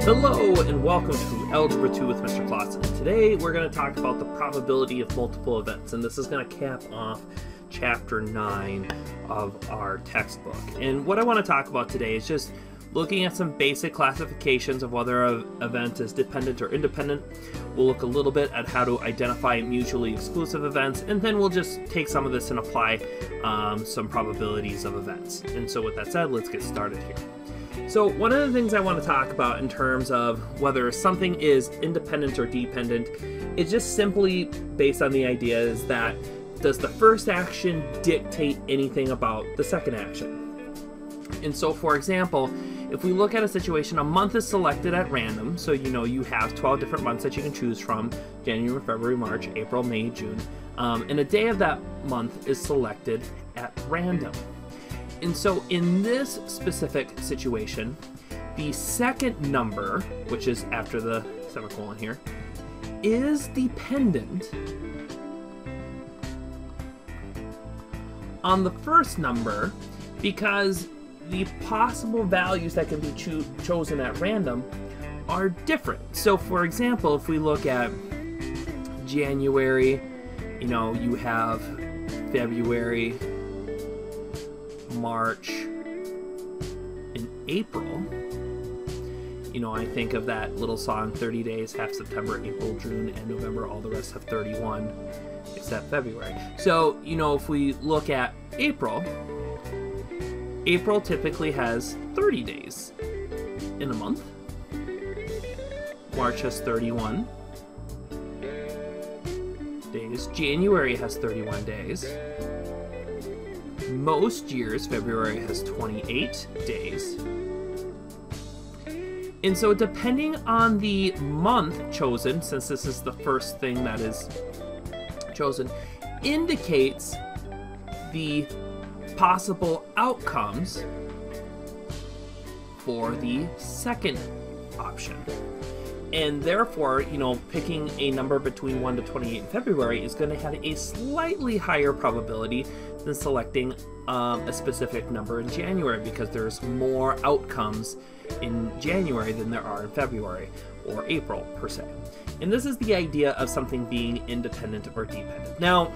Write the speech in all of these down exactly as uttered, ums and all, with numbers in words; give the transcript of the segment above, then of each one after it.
Hello and welcome to Algebra two with Mister Clausen. Today we're going to talk about the probability of multiple events, and this is going to cap off chapter nine of our textbook. And what I want to talk about today is just looking at some basic classifications of whether an event is dependent or independent. We'll look a little bit at how to identify mutually exclusive events, and then we'll just take some of this and apply um, some probabilities of events. And so with that said, let's get started here. So one of the things I want to talk about in terms of whether something is independent or dependent is just simply based on the idea is that does the first action dictate anything about the second action? And so for example, if we look at a situation, a month is selected at random, so you know you have twelve different months that you can choose from, January, February, March, April, May, June, um, and a day of that month is selected at random. And so in this specific situation, the second number, which is after the semicolon here, is dependent on the first number because the possible values that can be cho chosen at random are different. So for example, if we look at January, you know, you have February, March, and April. You know, I think of that little song, thirty days, half September, April, June, and November, all the rest have thirty-one, except February. So, you know, if we look at April, April typically has thirty days in a month. March has thirty-one days. January has thirty-one days. Most years, February has twenty-eight days. And so depending on the month chosen, since this is the first thing that is chosen, indicates the possible outcomes for the second option. And therefore, you know, picking a number between one to twenty-eight in February is going to have a slightly higher probability than selecting um, a specific number in January, because there's more outcomes in January than there are in February or April per se. And this is the idea of something being independent or dependent. Now,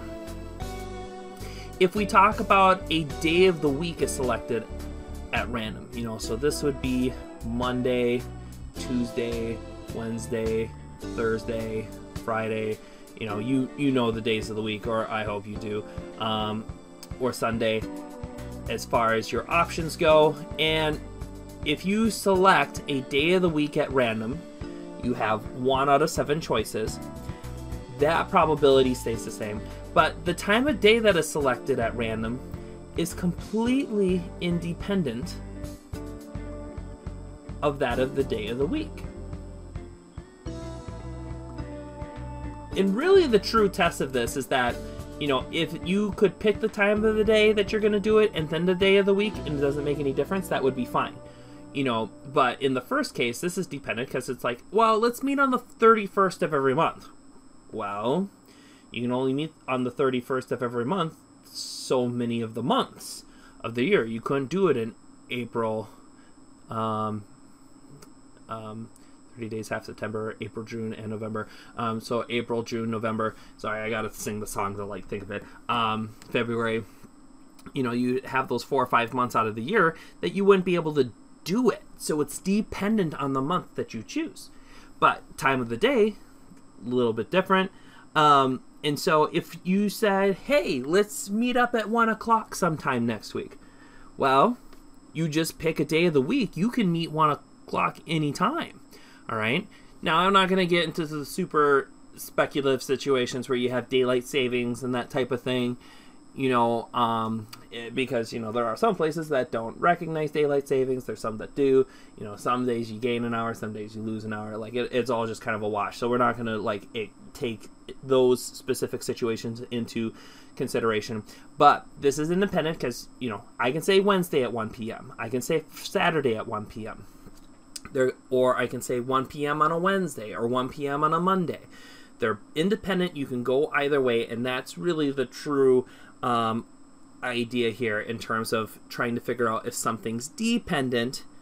if we talk about a day of the week is selected at random, you know, so this would be Monday, Tuesday, Wednesday, Thursday, Friday, you know, you you know the days of the week, or I hope you do, um, or Sunday, as far as your options go. And if you select a day of the week at random, you have one out of seven choices. That probability stays the same, but the time of day that is selected at random is completely independent of that of the day of the week. And really the true test of this is that, you know, if you could pick the time of the day that you're going to do it and then the day of the week and it doesn't make any difference, that would be fine. You know, but in the first case, this is dependent because it's like, well, let's meet on the thirty-first of every month. Well, you can only meet on the thirty-first of every month so many of the months of the year. You couldn't do it in April, um, um, thirty days, half September, April, June, and November. Um, so April, June, November. Sorry, I gotta sing the song to like think of it. Um, February. You know, you have those four or five months out of the year that you wouldn't be able to do it. So it's dependent on the month that you choose. But time of the day, a little bit different. Um, and so if you said, hey, let's meet up at one o'clock sometime next week. Well, you just pick a day of the week. You can meet one o'clock anytime. All right. Now, I'm not going to get into the super speculative situations where you have daylight savings and that type of thing, you know, um, it, because, you know, there are some places that don't recognize daylight savings. There's some that do. You know, some days you gain an hour, some days you lose an hour. Like, it, it's all just kind of a wash. So we're not going to, like, it, take those specific situations into consideration. But this is independent because, you know, I can say Wednesday at one P M I can say Saturday at one P M There, or I can say one P M on a Wednesday or one P M on a Monday. They're independent. You can go either way, and that's really the true um, idea here in terms of trying to figure out if something's dependent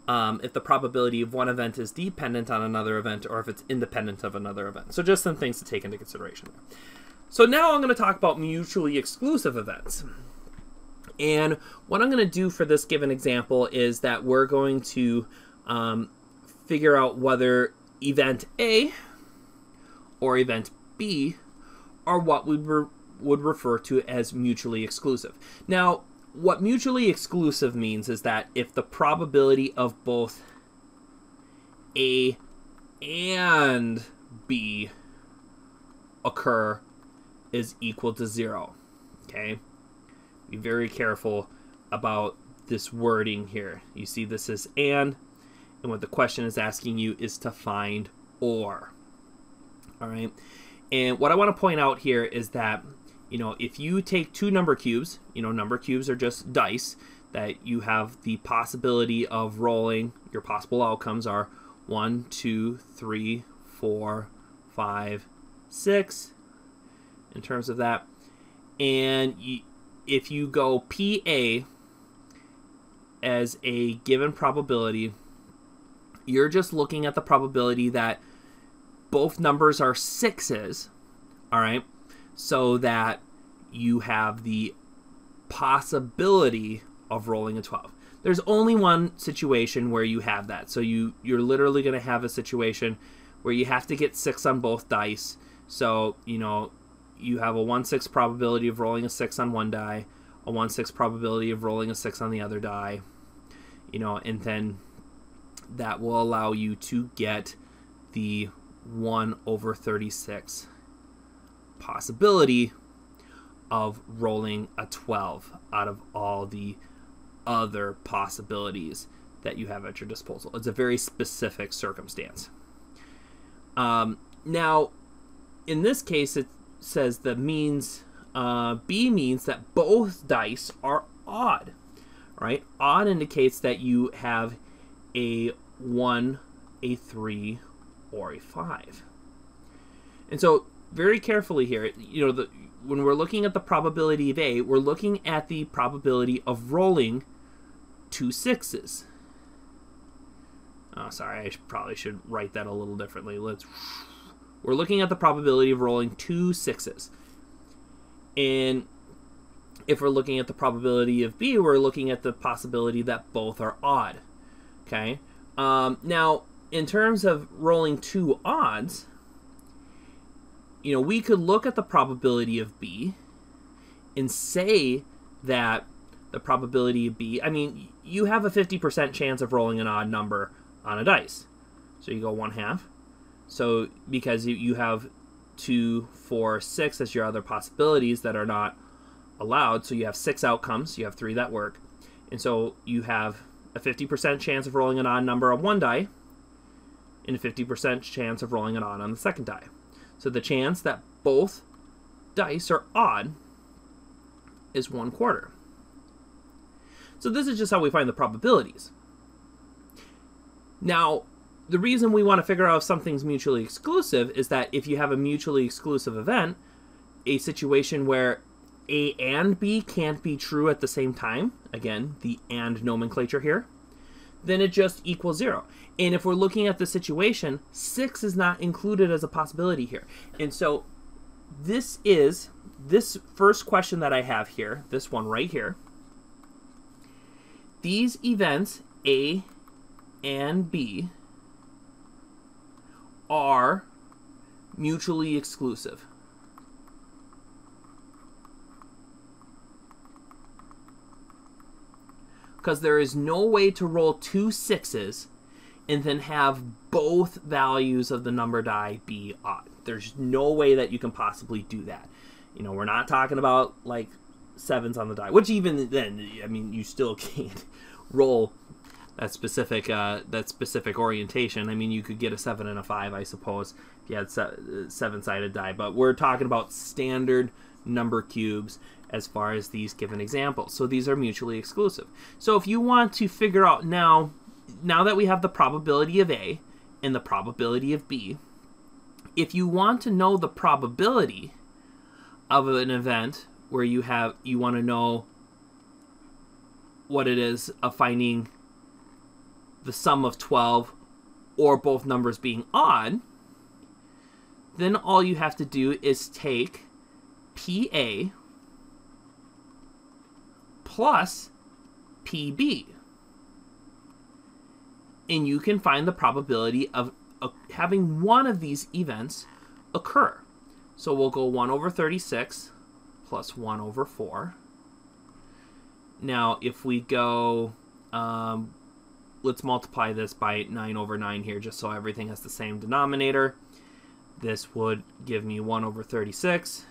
um, if the probability of one event is dependent on another event or if it's independent of another event. So just some things to take into consideration. So now I'm going to talk about mutually exclusive events. And what I'm going to do for this given example is that we're going to um, figure out whether event A or event B are what we re would refer to as mutually exclusive. Now, what mutually exclusive means is that if the probability of both A and B occur is equal to zero, okay? Be very careful about this wording here. You see this is and, and what the question is asking you is to find or. All right? And what I want to point out here is that, you know, if you take two number cubes, you know, number cubes are just dice that you have the possibility of rolling. Your possible outcomes are one, two, three, four, five, six in terms of that. And you, if you go P A as a given probability, you're just looking at the probability that both numbers are sixes, all right, so that you have the possibility of rolling a twelve. There's only one situation where you have that. So you, you're literally going to have a situation where you have to get six on both dice. So, you know, you have a one sixth probability of rolling a six on one die, a one sixth probability of rolling a six on the other die, you know, and then that will allow you to get the one over thirty-six possibility of rolling a twelve out of all the other possibilities that you have at your disposal. It's a very specific circumstance. Um, now, in this case, it says the means, uh, B means that both dice are odd, right? Odd indicates that you have a one, a three, or a five. And so very carefully here, you know, the, when we're looking at the probability of A, we're looking at the probability of rolling two sixes. Oh, sorry, I should, probably should write that a little differently. Let's. We're looking at the probability of rolling two sixes. And if we're looking at the probability of B, we're looking at the possibility that both are odd. Okay? Um, now, in terms of rolling two odds, you know, we could look at the probability of B and say that the probability of B, I mean, you have a fifty percent chance of rolling an odd number on a dice. So you go one half. So because you, you have two, four, six as your other possibilities that are not allowed. So you have six outcomes. You have three that work. And so you have a fifty percent chance of rolling an odd number on one die and a fifty percent chance of rolling it odd on the second die. So the chance that both dice are odd is one quarter. So this is just how we find the probabilities. Now, the reason we want to figure out if something's mutually exclusive is that if you have a mutually exclusive event, a situation where A and B can't be true at the same time, again, the and nomenclature here, then it just equals zero. And if we're looking at the situation, six is not included as a possibility here. And so this is, this first question that I have here, this one right here, these events, A and B, are mutually exclusive. Because there is no way to roll two sixes and then have both values of the number die be odd. There's no way that you can possibly do that. You know, we're not talking about like sevens on the die, which even then, I mean, you still can't roll that specific uh, that specific orientation. I mean, you could get a seven and a five, I suppose, if you had se seven-sided die. But we're talking about standard number cubes as far as these given examples. So these are mutually exclusive. So if you want to figure out now, now that we have the probability of A and the probability of B, if you want to know the probability of an event where you have you want to know what it is of finding the sum of twelve or both numbers being odd, then all you have to do is take P A plus P B. And you can find the probability of uh, having one of these events occur. So we'll go one over thirty-six plus one over four. Now, if we go, um, let's multiply this by nine over nine here, just so everything has the same denominator. This would give me one over thirty-six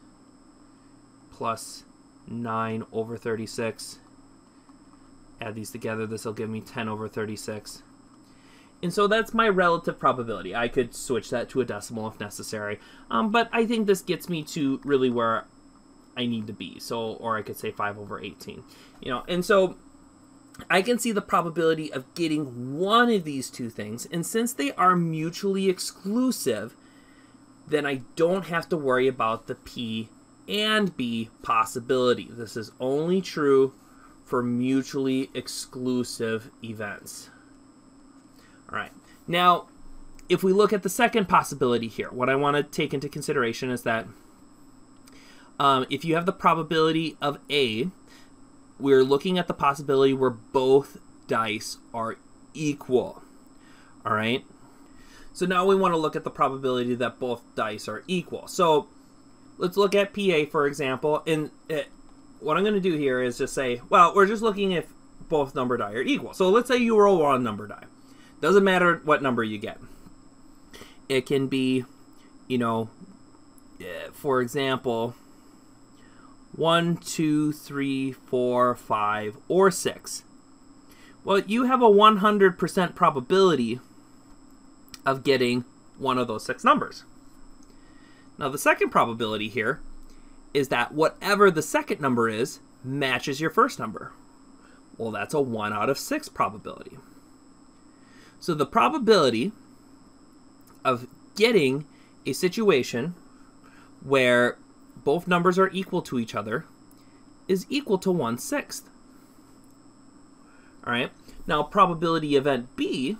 plus nine over thirty-six. Add these together, this will give me ten over thirty-six. And so that's my relative probability. I could switch that to a decimal if necessary. Um, but I think this gets me to really where I need to be. So, or I could say five over eighteen. You know, and so I can see the probability of getting one of these two things. And since they are mutually exclusive, then I don't have to worry about the P and B possibility. This is only true for mutually exclusive events. All right. Now, if we look at the second possibility here, what I want to take into consideration is that um, if you have the probability of A, we're looking at the possibility where both dice are equal. All right. So now we want to look at the probability that both dice are equal. So let's look at P A, for example. And it, what I'm going to do here is just say, well, we're just looking if both number die are equal. So let's say you roll one number die. Doesn't matter what number you get. It can be, you know, for example, one, two, three, four, five, or six. Well, you have a one hundred percent probability of getting one of those six numbers. Now, the second probability here is that whatever the second number is matches your first number. Well, that's a one out of six probability. So the probability of getting a situation where both numbers are equal to each other is equal to one sixth. All right. Now, probability event B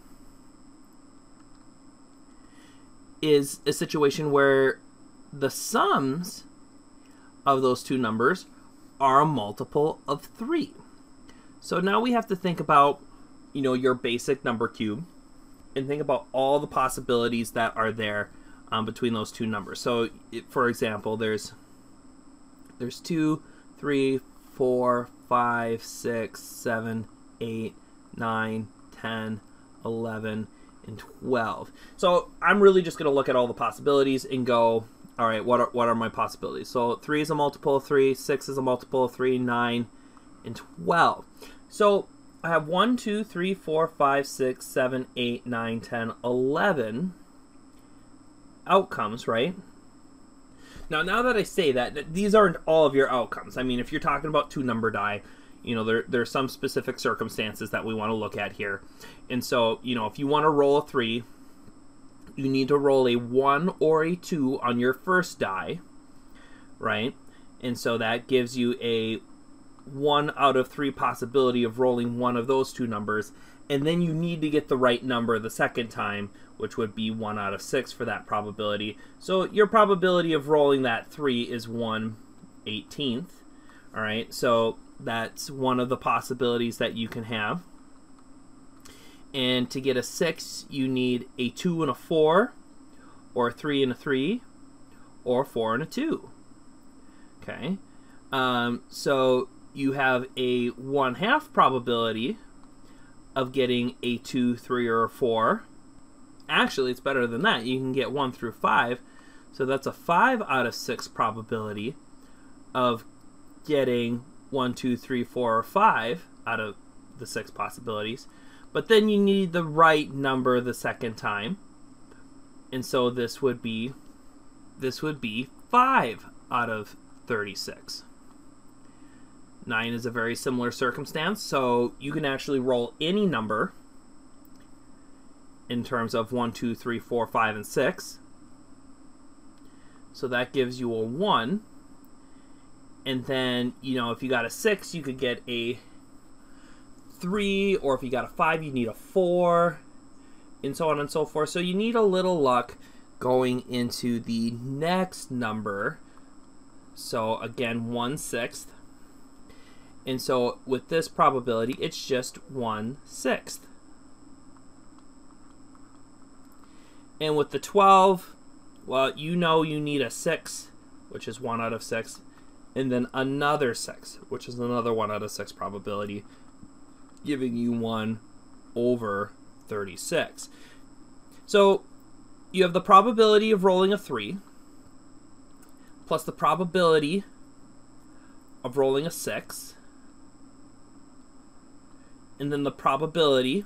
is a situation where the sums of those two numbers are a multiple of three. So now we have to think about, you know, your basic number cube and think about all the possibilities that are there um, between those two numbers. So, it, for example, there's there's two, three, four, five, six, seven, eight, nine, ten, eleven, and twelve. So I'm really just going to look at all the possibilities and go, all right, what are, what are my possibilities? So three is a multiple of three, six is a multiple of three, nine, and twelve. So I have one, two, three, four, five, six, seven, eight, nine, ten, eleven outcomes, right? Now, now that I say that, these aren't all of your outcomes. I mean, if you're talking about two number die, you know, there, there are some specific circumstances that we want to look at here. And so, you know, if you want to roll a three, you need to roll a one or a two on your first die, right? And so that gives you a one out of three possibility of rolling one of those two numbers. And then you need to get the right number the second time, which would be one out of six for that probability. So your probability of rolling that three is one eighteenth. All right, so that's one of the possibilities that you can have. And to get a six, you need a two and a four, or a three and a three, or a four and a two. Okay, um, so you have a one half probability of getting a two, three, or a four. Actually, it's better than that. You can get one through five. So that's a five out of six probability of getting one, two, three, four, or five out of the six possibilities. But then you need the right number the second time. And so this would be this would be five out of thirty-six. nine is a very similar circumstance, so you can actually roll any number in terms of one, two, three, four, five, and six. So that gives you a one. And then, you know, if you got a six, you could get a three, or if you got a five, you need a four, and so on and so forth. So you need a little luck going into the next number. So again, one sixth. And so with this probability, it's just one sixth. And with the twelve, well, you know you need a six, which is one out of six, and then another six, which is another one out of six probability, giving you one over thirty-six. So you have the probability of rolling a three, plus the probability of rolling a six, and then the probability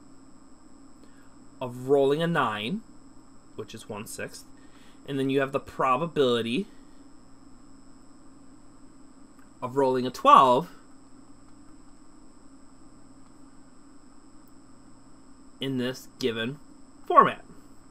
of rolling a nine, which is one sixth, and then you have the probability of rolling a twelve, in this given format.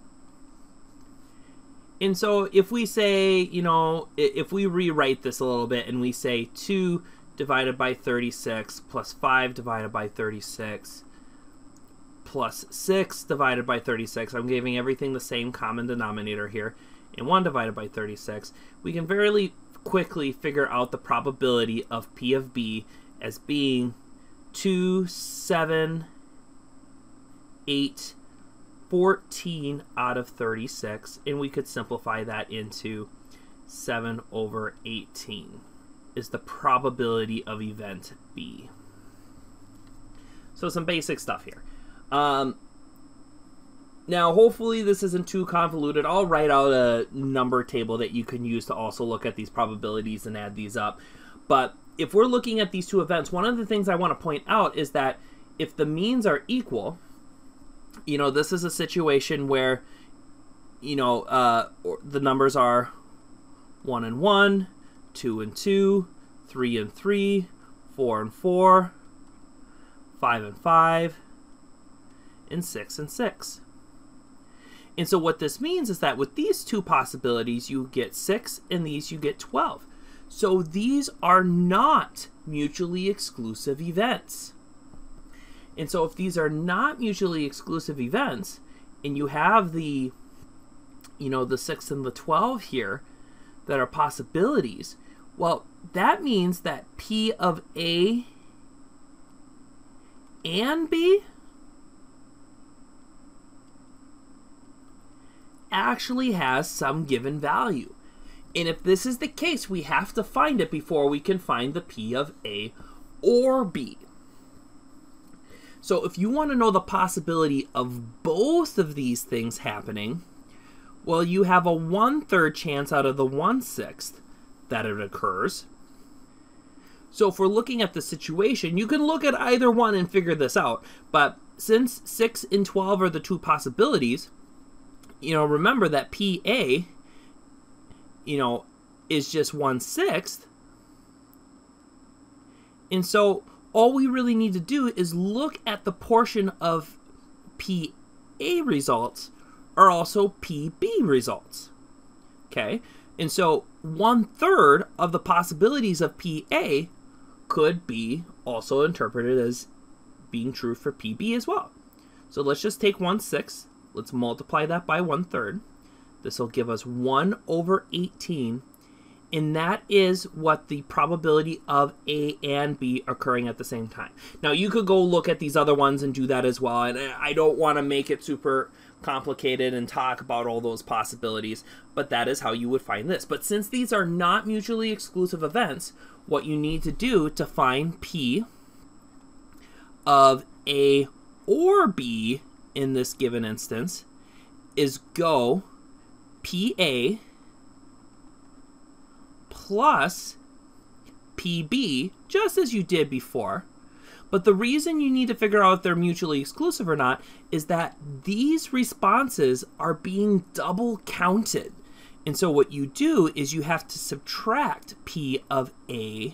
And so if we say, you know, if we rewrite this a little bit and we say two divided by thirty-six plus five divided by thirty-six plus six divided by thirty-six, I'm giving everything the same common denominator here, and one divided by thirty-six, we can very quickly figure out the probability of P of B as being two, seven, eight, fourteen out of thirty-six, and we could simplify that into seven over eighteen is the probability of event B. So some basic stuff here. Um, now, hopefully this isn't too convoluted. I'll write out a number table that you can use to also look at these probabilities and add these up. But if we're looking at these two events, one of the things I want to point out is that if the means are equal, you know, this is a situation where, you know, uh, the numbers are one and one, two and two, three and three, four and four, five and five, and six and six. And so what this means is that with these two possibilities, you get six, and these you get twelve. So these are not mutually exclusive events. And so if these are not mutually exclusive events, and you have the, you know, the six and the twelve here that are possibilities, well, that means that P of A and B actually has some given value. And if this is the case, we have to find it before we can find the P of A or B. So if you want to know the possibility of both of these things happening, well, you have a one-third chance out of the one-sixth that it occurs. So if we're looking at the situation, you can look at either one and figure this out. But since six and twelve are the two possibilities, you know, remember that P A, you know, is just one-sixth. And so all we really need to do is look at the portion of P A results are also P B results. Okay? And so one-third of the possibilities of P A could be also interpreted as being true for P B as well. So let's just take one-sixth. Let's multiply that by one-third. This will give us one over eighteen. And that is what the probability of A and B occurring at the same time. Now, you could go look at these other ones and do that as well. And I don't want to make it super complicated and talk about all those possibilities, but that is how you would find this. But since these are not mutually exclusive events, what you need to do to find P of A or B in this given instance is go P A plus P B, just as you did before. But the reason you need to figure out if they're mutually exclusive or not is that these responses are being double counted. And so what you do is you have to subtract P of A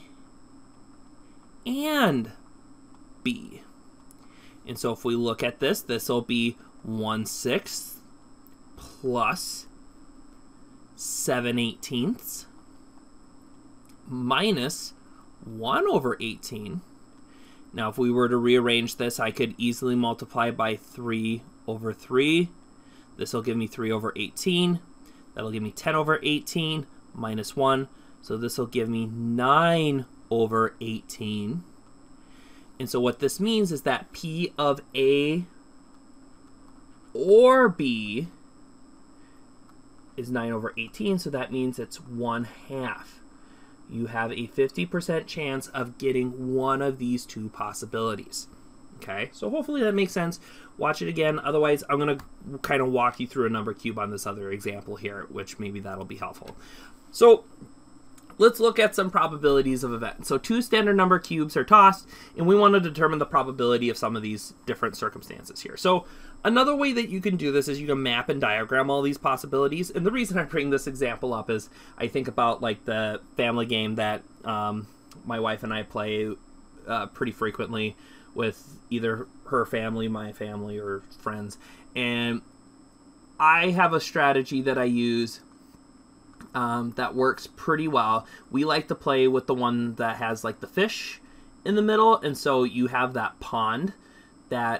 and B. And so if we look at this, this will be one-sixth plus seven eighteenths minus one over eighteen. Now, if we were to rearrange this, I could easily multiply by three over three. This will give me three over eighteen. That'll give me ten over eighteen minus one. So this will give me nine over eighteen. And so what this means is that P of A or B is nine over eighteen, so that means it's one half. You have a fifty percent chance of getting one of these two possibilities. Okay, so hopefully that makes sense. Watch it again. Otherwise, I'm going to kind of walk you through a number cube on this other example here, which maybe that'll be helpful. So let's look at some probabilities of events. So two standard number cubes are tossed, and we want to determine the probability of some of these different circumstances here. So another way that you can do this is you can map and diagram all these possibilities. And the reason I bring this example up is I think about like the family game that um, my wife and I play uh, pretty frequently with either her family, my family, or friends. And I have a strategy that I use Um, that works pretty well. We like to play with the one that has like the fish in the middle, and so you have that pond that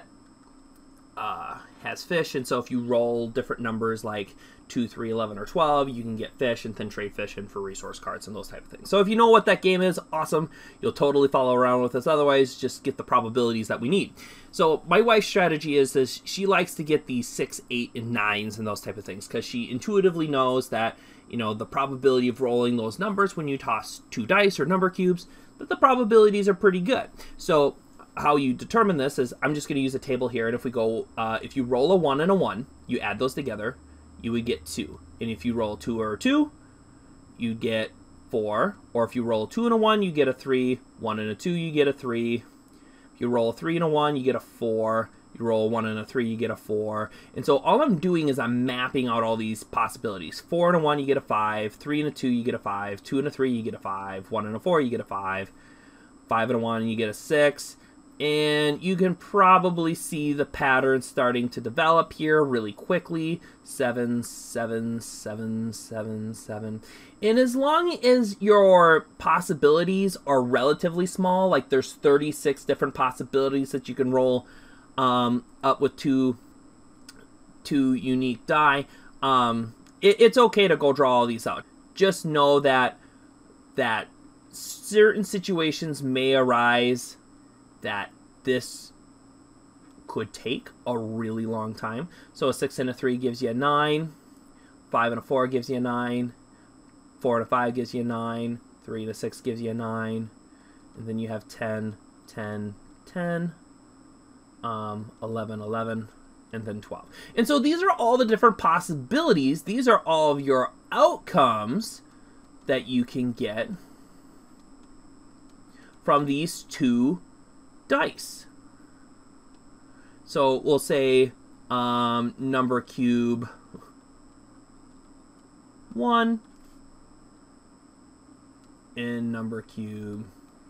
uh, has fish, and so if you roll different numbers like two, three, eleven, or twelve, you can get fish and then trade fish in for resource cards and those type of things. So if you know what that game is, awesome. You'll totally follow around with us. Otherwise, just get the probabilities that we need. So my wife's strategy is, is she likes to get these six, eight, and nines and those type of things because she intuitively knows that, you know, the probability of rolling those numbers when you toss two dice or number cubes, that the probabilities are pretty good. So how you determine this is, I'm just going to use a table here, and if we go, uh, if you roll a one and a one, you add those together, you would get two. And if you roll a two or a two, you get four. Or if you roll a two and a one, you get a three. One and a two, you get a three. If you roll a three and a one, you get a four. You roll a one and a three, you get a four. And so all I'm doing is I'm mapping out all these possibilities. Four and a one, you get a five. Three and a two, you get a five. Two and a three, you get a five. One and a four, you get a five. Five and a one, you get a six. And you can probably see the pattern starting to develop here really quickly. Seven, seven, seven, seven, seven. And as long as your possibilities are relatively small, like there's thirty-six different possibilities that you can roll um, up with two, two unique die, um, it, it's okay to go draw all these out. Just know that, that certain situations may arise that this could take a really long time. So a six and a three gives you a nine. Five and a four gives you a nine. Four and a five gives you a nine. Three and a six gives you a nine. And then you have ten, ten, ten, um, eleven, eleven, and then twelve. And so these are all the different possibilities. These are all of your outcomes that you can get from these two dice. So we'll say um, number cube one and number cube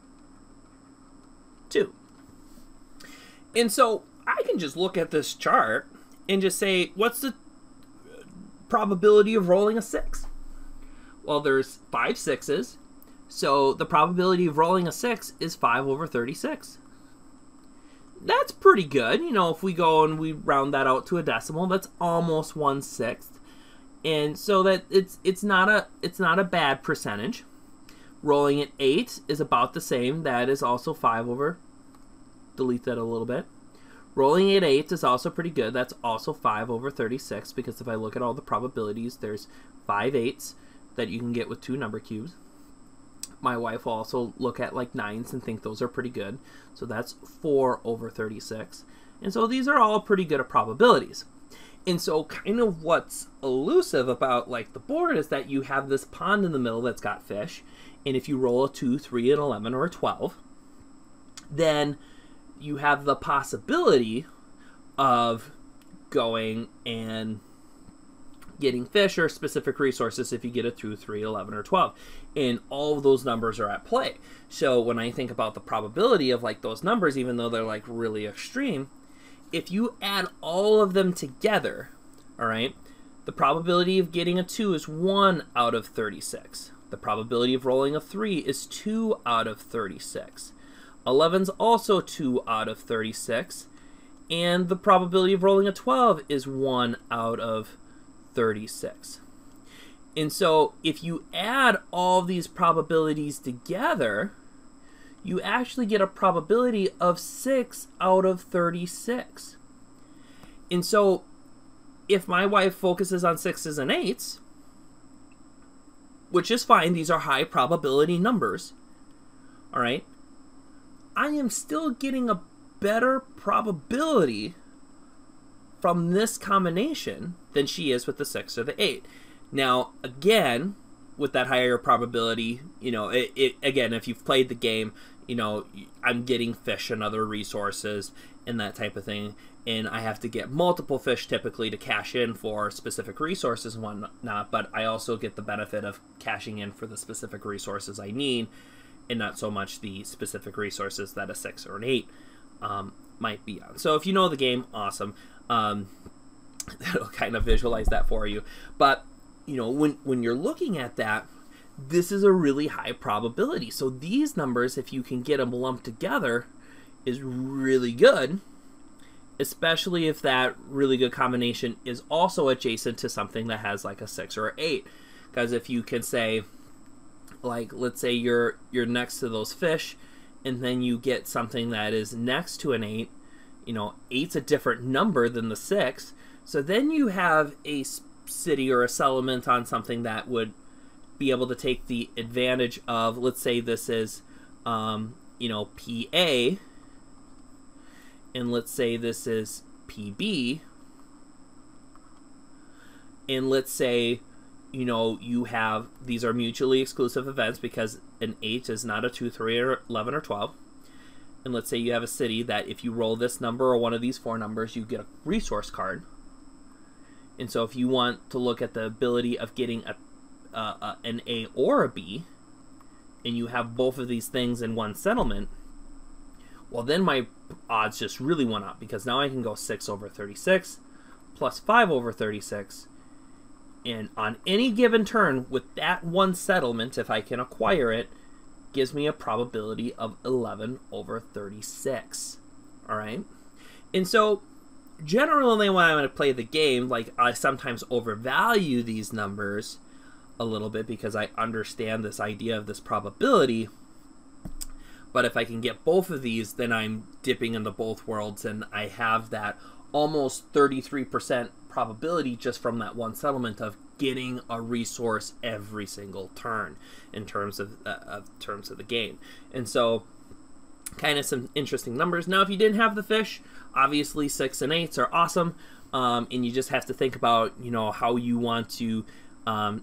two. And so I can just look at this chart and just say, what's the probability of rolling a six? Well, there's five sixes. So the probability of rolling a six is five over thirty-six. That's pretty good. You know, if we go and we round that out to a decimal, that's almost one sixth. And so that it's it's not a it's not a bad percentage. Rolling at eight is about the same. That is also five over. Delete that a little bit. Rolling at eight is also pretty good. That's also five over thirty-six, because if I look at all the probabilities, there's five eights that you can get with two number cubes. My wife will also look at like nines and think those are pretty good. So that's four over thirty-six. And so these are all pretty good at probabilities. And so kind of what's elusive about like the board is that you have this pond in the middle that's got fish. And if you roll a two, three, an eleven, or a twelve, then you have the possibility of going and getting fish or specific resources if you get a two, three, eleven, or twelve. And all of those numbers are at play. So when I think about the probability of like those numbers, even though they're like really extreme, if you add all of them together, all right, the probability of getting a two is one out of thirty-six. The probability of rolling a three is two out of thirty-six. eleven's also two out of thirty-six. And the probability of rolling a twelve is one out of thirty-six. And so if you add all these probabilities together, you actually get a probability of six out of thirty-six. And so if my wife focuses on sixes and eights, which is fine, these are high probability numbers, all right, I am still getting a better probability from this combination than she is with the six or the eight. Now, again, with that higher probability, you know, it, it again, if you've played the game, you know, I'm getting fish and other resources and that type of thing, and I have to get multiple fish typically to cash in for specific resources and whatnot, but I also get the benefit of cashing in for the specific resources I need, and not so much the specific resources that a six or an eight um, might be on. So if you know the game, awesome. Um, that'll kind of visualize that for you. But, you know, when, when you're looking at that, this is a really high probability. So these numbers, if you can get them lumped together, is really good, especially if that really good combination is also adjacent to something that has like a six or an eight. Because if you can say, like, let's say you're you're next to those fish, and then you get something that is next to an eight, you know, eight's a different number than the six, so then you have a city or a settlement on something that would be able to take the advantage of, let's say this is, um, you know, P A, and let's say this is P B, and let's say, you know, you have, these are mutually exclusive events because an eight is not a two, three, or eleven, or twelve. And let's say you have a city that if you roll this number or one of these four numbers, you get a resource card. And so if you want to look at the ability of getting a, uh, uh, an A or a B, and you have both of these things in one settlement, well, then my odds just really went up, because now I can go six over thirty-six plus five over thirty-six. And on any given turn with that one settlement, if I can acquire it, gives me a probability of eleven over thirty-six. All right? And so generally when I'm going to play the game, like, I sometimes overvalue these numbers a little bit because I understand this idea of this probability. But if I can get both of these, then I'm dipping into both worlds, and I have that almost thirty-three percent probability just from that one settlement of getting a resource every single turn in terms of, uh, of terms of the game. And so kind of some interesting numbers. Now, if you didn't have the fish, obviously six and eights are awesome, um, and you just have to think about, you know, how you want to um,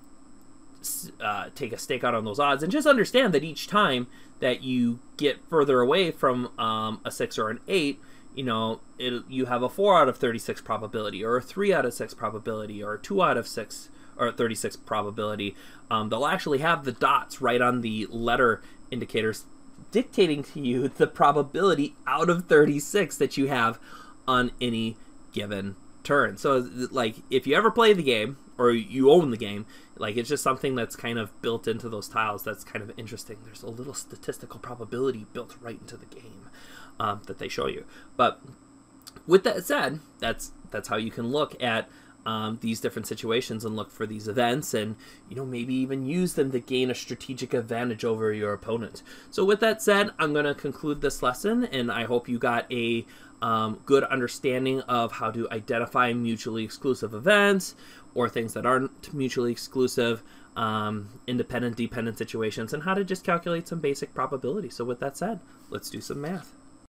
uh, take a stake out on those odds, and just understand that each time that you get further away from um, a six or an eight, you know, it, you have a four out of thirty-six probability, or a three out of six probability, or a two out of six or thirty-six probability. Um, they'll actually have the dots right on the letter indicators dictating to you the probability out of thirty-six that you have on any given turn. So, like, if you ever play the game, or you own the game, like, it's just something that's kind of built into those tiles that's kind of interesting. There's a little statistical probability built right into the game um, that they show you. But with that said, that's that's how you can look at um, these different situations and look for these events, and, you know, maybe even use them to gain a strategic advantage over your opponent. So with that said, I'm going to conclude this lesson, and I hope you got a um, good understanding of how to identify mutually exclusive events, or things that aren't mutually exclusive, um, independent, dependent situations, and how to just calculate some basic probability. So with that said, let's do some math.